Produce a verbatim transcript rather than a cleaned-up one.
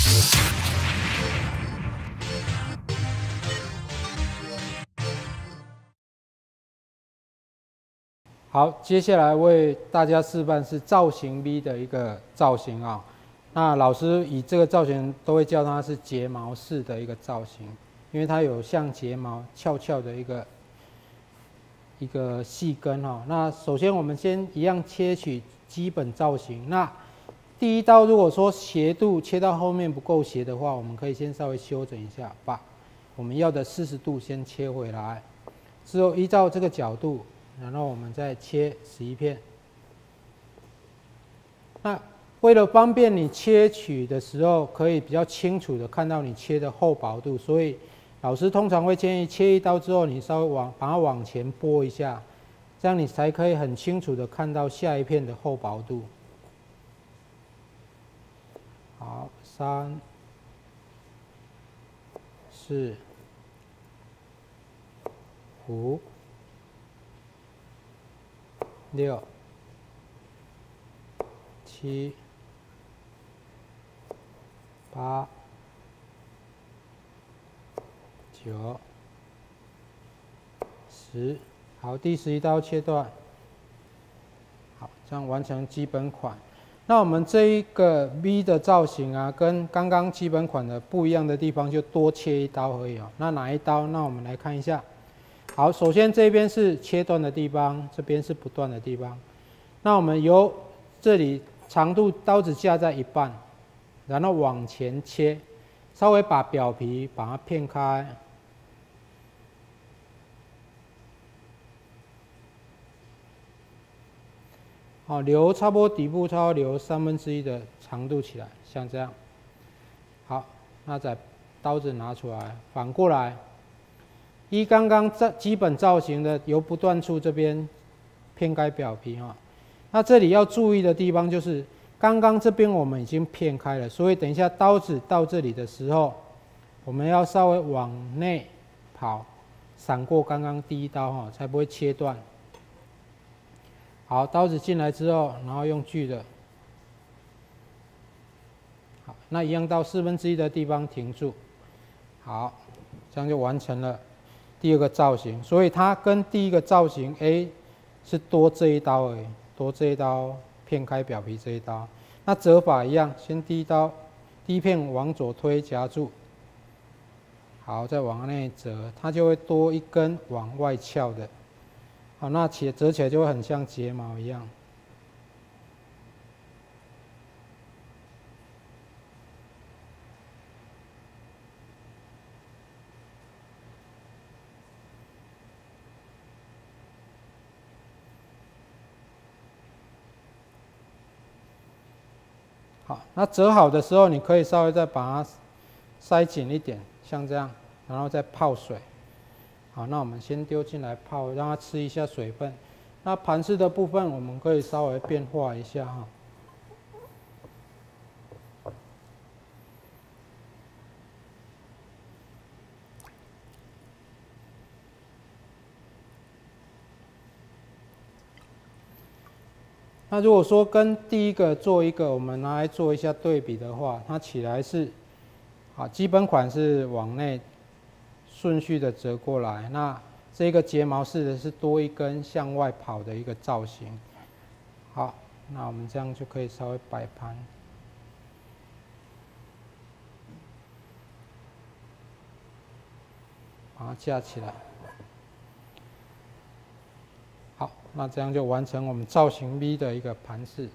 好，接下来为大家示范是造型 V 的一个造型啊。那老师以这个造型都会叫它是睫毛式的一个造型，因为它有像睫毛翘翘的一个一个细根哈。那首先我们先一样切取基本造型。那第一刀如果说斜度切到后面不够斜的话，我们可以先稍微修整一下，把我们要的四十度先切回来，之后依照这个角度。 然后我们再切十一片。那为了方便你切取的时候，可以比较清楚的看到你切的厚薄度，所以老师通常会建议切一刀之后，你稍微往把它往前拨一下，这样你才可以很清楚的看到下一片的厚薄度。好，三、四、五。 六、七、八、九、十，好，第十一刀切断，好，这样完成基本款。那我们这一个 V 的造型啊，跟刚刚基本款的不一样的地方，就多切一刀而已哦。那哪一刀？那我们来看一下。 好，首先这边是切断的地方，这边是不断的地方。那我们由这里长度刀子架在一半，然后往前切，稍微把表皮把它片开。好，留差不多底部差不多留三分之一的长度起来，像这样。好，那再刀子拿出来，反过来。 依刚刚这基本造型的由不断处这边片开表皮哈，那这里要注意的地方就是，刚刚这边我们已经片开了，所以等一下刀子到这里的时候，我们要稍微往内跑，闪过刚刚第一刀哈，才不会切断。好，刀子进来之后，然后用锯的，好，那一样到四分之一的地方停住，好，这样就完成了。 第二个造型，所以它跟第一个造型 A 是多这一刀而已，多这一刀片开表皮这一刀。那折法一样，先第一刀，第一片往左推夹住，好，再往内折，它就会多一根往外翘的。好，那起折起来就会很像睫毛一样。 好，那折好的时候，你可以稍微再把它塞紧一点，像这样，然后再泡水。好，那我们先丢进来泡，让它吃一下水分。那盘式的部分，我们可以稍微变化一下哈。那如果说跟第一个做一个，我们拿来做一下对比的话，它起来是，啊，基本款是往内顺序的折过来，那这个睫毛式的是多一根向外跑的一个造型。好，那我们这样就可以稍微摆盘，把它架起来。 好，那这样就完成我们造型 V 的一个盘式。